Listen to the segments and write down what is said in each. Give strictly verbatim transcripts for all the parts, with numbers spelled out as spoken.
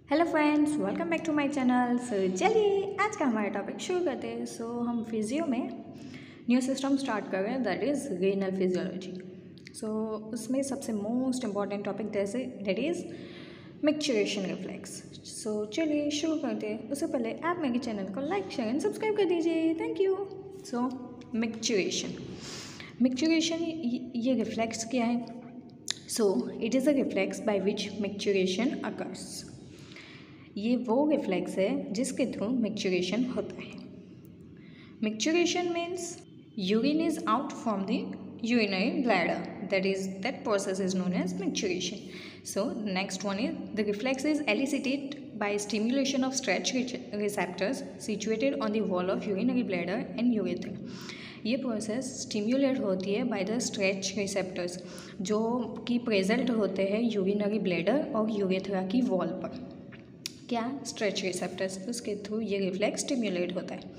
Hello friends, welcome back to my channel. So चलिए आज का हमारा टॉपिक शुरू करते हैं। सो so, हम फिजियो में न्यू सिस्टम स्टार्ट कर रहे हैं, that is renal physiology. So उसमें सबसे मोस्ट इम्पॉर्टेंट टॉपिक जैसे that is micturition reflex. So चलिए शुरू करते हैं। उससे पहले आप मेरे चैनल को लाइक शेयर एंड सब्सक्राइब कर दीजिए, thank you. So micturition micturition ये रिफ्लेक्स क्या है? So it is a reflex by which micturition occurs. ये वो रिफ्लेक्स है जिसके थ्रू मैच्योरेशन होता है। Micturition means urine is out from the urinary bladder, that is that process is known as maturation. So next one is the reflex is elicited by stimulation of stretch receptors situated on the wall of urinary bladder and urethra. ये process stimulate होती है by the stretch receptors जो कि present होते हैं urinary bladder और urethra की wall पर। क्या? स्ट्रेच रिसेप्टर्स, उसके थ्रू ये रिफ्लेक्स स्टिम्युलेट होता है।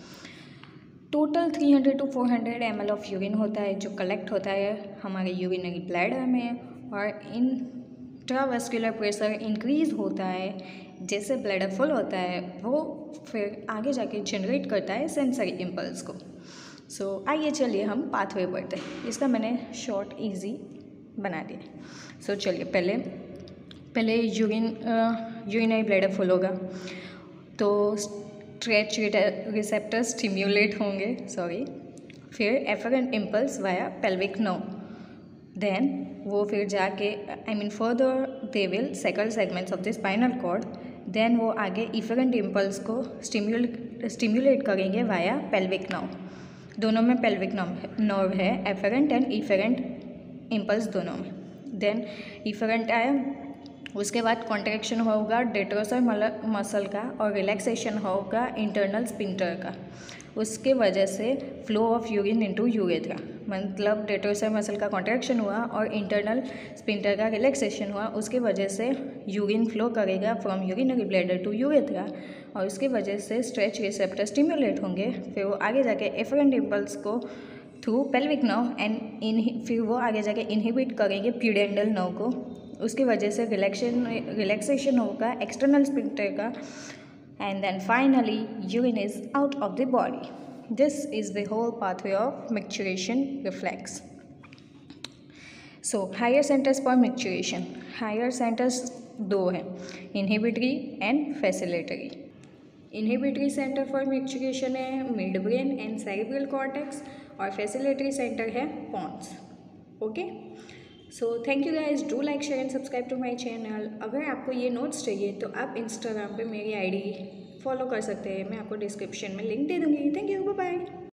Total three hundred to four hundred M L of urine होता है जो कलेक्ट होता है हमारे यूरिनरी ब्लैडर में, और इंट्रावेस्कुलर प्रेशर इंक्रीज होता है। जैसे ब्लैडर फुल होता है वो फिर आगे जाके जनरेट करता है सेंसरी इम्पल्स को। सो so, आइए चलिए हम पाथवे पढ़ते हैं। इसका मैंने शॉर्ट इजी बना दिया। सो so, चलिए पहले पहले यूरिन यूरिनरी ब्लैडर फुल होगा तो स्ट्रेच रिसेप्टर स्टिम्युलेट होंगे, सॉरी। फिर afferent impulse via pelvic nerve, then वो फिर जाके I mean further they will sacral segments of the spinal cord, then वो आगे इफरेंट इम्पल्स को स्टिम्युलेट स्टिम्युलेट करेंगे वाया पेल्विक नर्व। दोनों में पेल्विक नर्व है, एफरेंट एंड इफरेंट इम्पल्स दोनों में। देन इफरेंट आया, उसके बाद कॉन्ट्रैक्शन होगा डेट्रोसर मसल का और रिलैक्सेशन होगा इंटरनल स्पिंटर का। उसके वजह से flow of urine into urethra, मतलब डेट्रोसर मसल का कॉन्ट्रैक्शन हुआ और इंटरनल स्पिंटर का रिलैक्सेशन हुआ, उसके वजह से यूरिन फ्लो करेगा from urinary bladder to urethra, और उसकी वजह से स्ट्रेच रिसेप्टर स्टिम्युलेट होंगे। फिर वो आगे जाके एफरेंट इम्पल्स को through pelvic nerve and in फिर वो आगे जाके इनहिबिट करेंगे प्यूडेंडल नर्व को। उसकी वजह से रिलैक्शन रिलैक्सेशन होगा एक्सटर्नल स्पिंक्टर का, and then finally urine is out of the body. This is the whole pathway of micturition reflex. So higher centres for micturition, higher centres दो हैं, inhibitory and facilitatory. Inhibitory centre for micturition है midbrain and cerebral cortex, और facilitatory centre है pons. Okay, so thank you guys, do like share and subscribe to my channel. अगर आपको ये notes चाहिए तो आप इंस्टाग्राम पे मेरी आईडी फॉलो कर सकते हैं, मैं आपको डिस्क्रिप्शन में लिंक दे दूँगी। Thank you, bye bye.